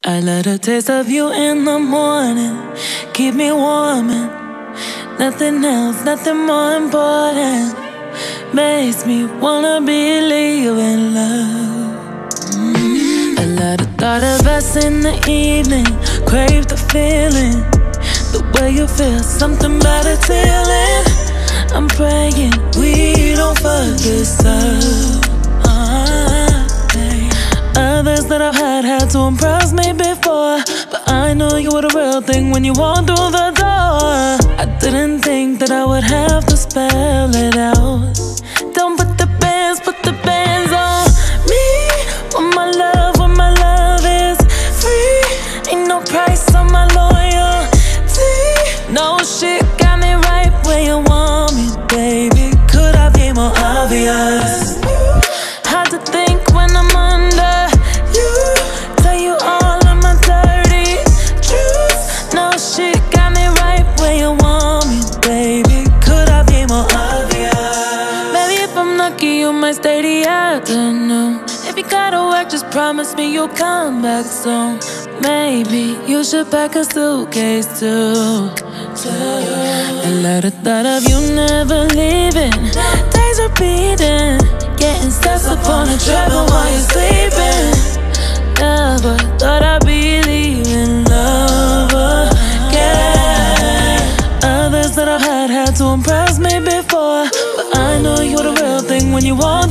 I love the taste of you in the morning, keep me warm and nothing else, nothing more important makes me wanna believe in love. I love the thought of us in the evening, crave the feeling, the way you feel, something about it feeling. I'm praying we don't fuck this up. Others that I've had to impress me before, but I knew you were the real thing when you walked through the door. I didn't think that I would have to spell it out. Don't put the bands on me. When my love is free, ain't no price on my loyalty. No shit got me right where you want me, baby. Could I be more obvious? Hard to think when I'm under you, tell you all of my dirty truths. No shit got me right where you want me, baby. Could I be more obvious? Maybe if I'm lucky you might stay the afternoon. If you gotta work, just promise me you'll come back soon. Maybe you should pack a suitcase too. I love the thought of you never leaving, days repeating, getting steps upon a travel while you're sleeping. Never thought I'd believe in love again. Others that I've had to impress me before, but I know you were the real thing when you walked